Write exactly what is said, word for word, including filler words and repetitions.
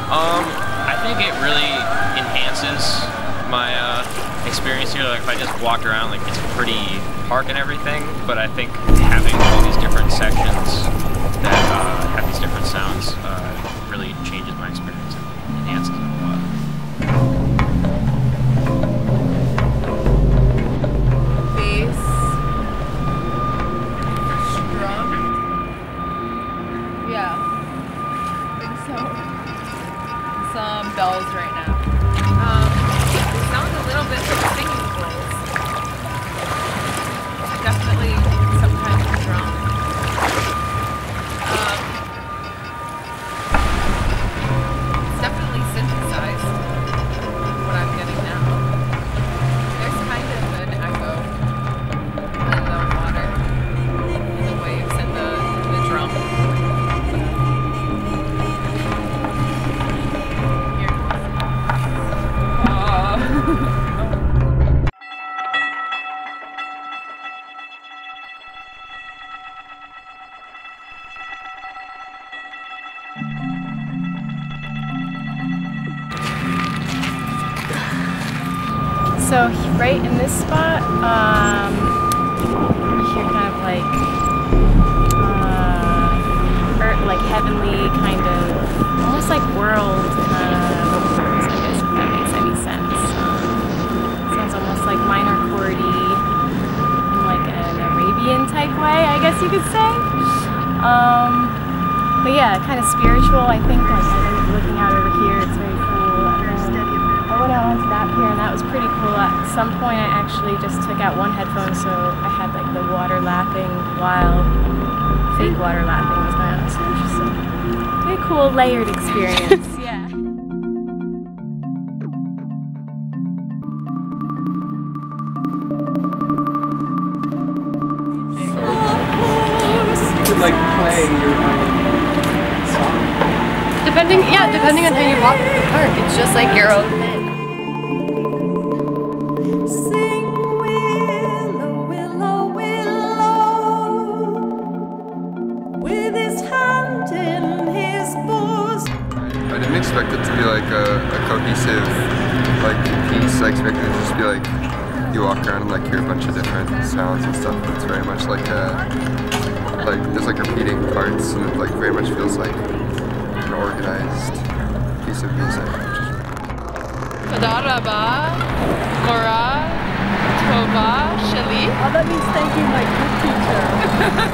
Um, I think it really enhances my uh, experience here. Like if I just walked around, like it's a pretty park and everything, but I think having all these different sections that uh, have these different sounds uh, really changes my experience and enhances it a lot. Bass, drum, yeah, I think so. Some bells right now. Um, it sounds a little bit like singing bowls. Definitely some kind of drum. Um, it's definitely synthesized, what I'm getting now. There's kind of an echo in the water, in the waves and the, the drum. So right in this spot, um, you hear kind of like, uh, earth, like heavenly kind of, almost like world uh, vocals, I guess, if that makes any sense. Um, sounds almost like minor chordy, in like an Arabian type way, I guess you could say. Um, but yeah, kind of spiritual, I think. Like I'm looking out over here, it's very cool. I went out onto that pier and that was pretty cool. At some point I actually just took out one headphone so I had like the water lapping while fake water lapping was going on. So interesting. Very cool layered experience. Yeah. You could like play your own song. Depending, yeah, depending on how you walk through the park, it's just like your own thing. I didn't expect it to be like a, a cohesive like piece. I expected it to just be like you walk around and like hear a bunch of different sounds and stuff. But it's very much like a like there's like repeating parts and it like very much feels like an organized piece of music. Toda raba, mora, tova, shali. Oh, that means thank you, my good teacher.